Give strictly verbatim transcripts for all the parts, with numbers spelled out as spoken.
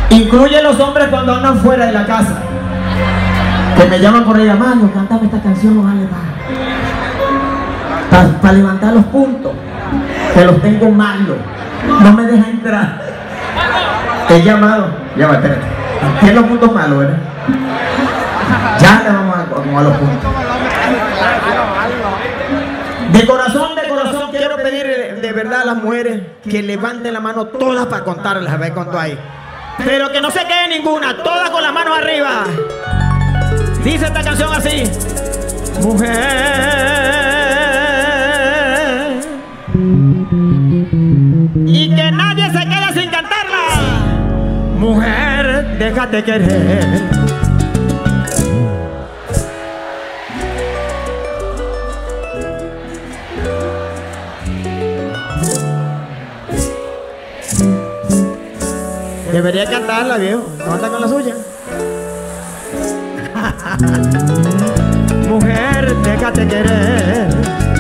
Incluye los hombres cuando andan fuera de la casa, que me llaman por ahí, Mario, cántame esta canción, no vale para pa, pa levantar los puntos, que los tengo malos, no me deja entrar. He llamado, ya va, espérate, tiene los puntos malos, ¿verdad? Ya le vamos a acomodar los puntos. De corazón, de corazón, quiero pedir de verdad a las mujeres que levanten la mano todas para contarlas, a ver cuánto hay. Pero que no se quede ninguna, todas con las manos arriba. Dice esta canción así: mujer, y que nadie se quede sin cantarla. Mujer, déjate querer. Debería cantarla, viejo. ¿No anda con la suya? Mujer, déjate querer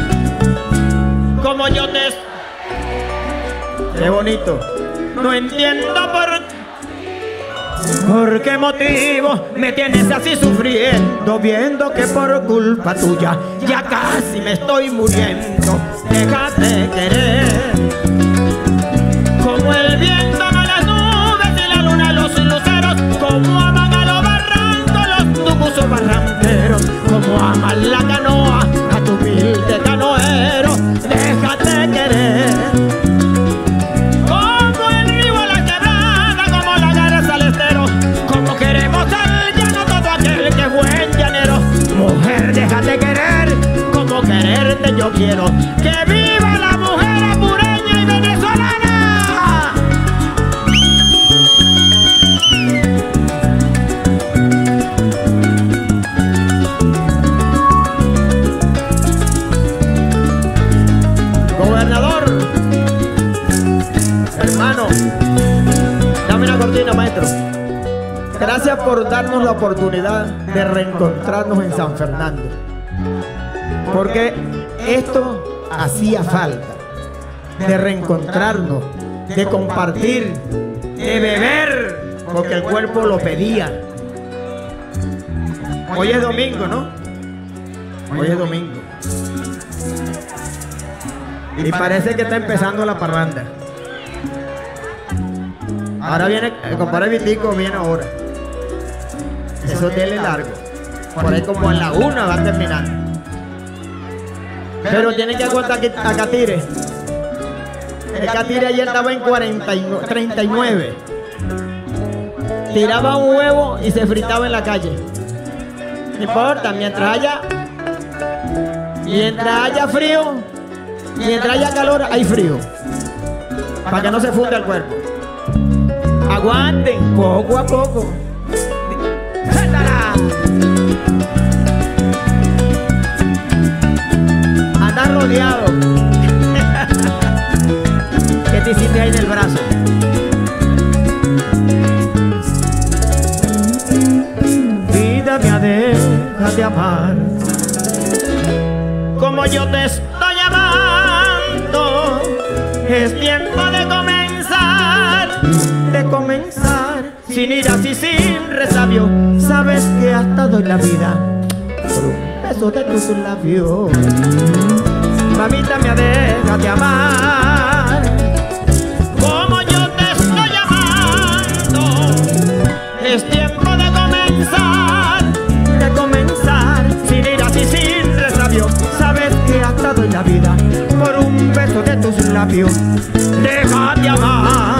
como yo te... Qué bonito. No entiendo por... ¿Por qué motivo me tienes así sufriendo? Viendo que por culpa tuya ya casi me estoy muriendo. Déjate querer como el viento ama las nubes y la luna los luceros, como aman a los barrancos los tucusos barranqueros, como aman la canoa a tu humilde canoero. Déjate querer como el río a la quebrada, como la garza al estero, como queremos al llano todo aquel que es buen llanero. Mujer, déjate querer como quererte yo quiero. ¡Que viva la mujer apureña y venezolana! Gobernador, hermano, dame una cortina, maestro. Gracias por darnos la oportunidad de reencontrarnos en San Fernando, porque esto hacía falta, de reencontrarnos, de compartir, de beber, porque el cuerpo lo pedía. Hoy es domingo, ¿no? Hoy es domingo. Y parece que está empezando la parranda. Ahora viene, el compadre Vitico viene ahora. Eso tiene largo. Por ahí como a la una va a terminar. Pero tienen que aguantar a Catire. El Catire ayer estaba en cuarenta y nueve, treinta y nueve. Tiraba un huevo y se fritaba en la calle. No importa, mientras haya, mientras haya frío, mientras haya calor, hay frío. Para que no se funda el cuerpo. Aguanten poco a poco. Andas rodeado. ¿Qué te hiciste ahí en el brazo? Vida mía, déjate amar como yo te estoy amando. Es tiempo de comenzar, de comenzar, sin iras y sin resabio. Sabes que hasta doy la vida por un beso de tus labios. Mamita mía, déjate amar como yo te estoy amando. Es tiempo de comenzar, de comenzar, sin iras y sin resabio. Sabes que hasta doy la vida por un beso de tus labios. Déjate amar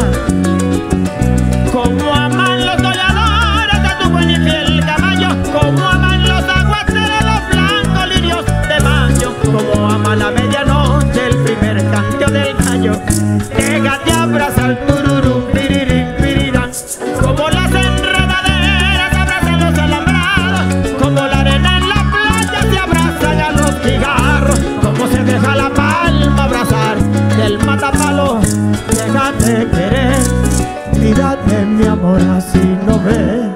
como aman los goleadores de tu buen y fiel caballo, como aman los aguaceros, los blancos lirios de mayo, como ama la medianoche el primer canteo del gallo. Déjate abrazar, tururú, pirirín, pirirán, como las enredaderas abrazan los alambrados, como la arena en la playa se abrazan a los cigarros, como se deja la palma abrazar del matapalo. Déjate querer, mírate mi amor, así no ves.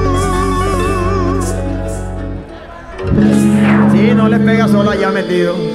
Sí, no le pega solo allá metido.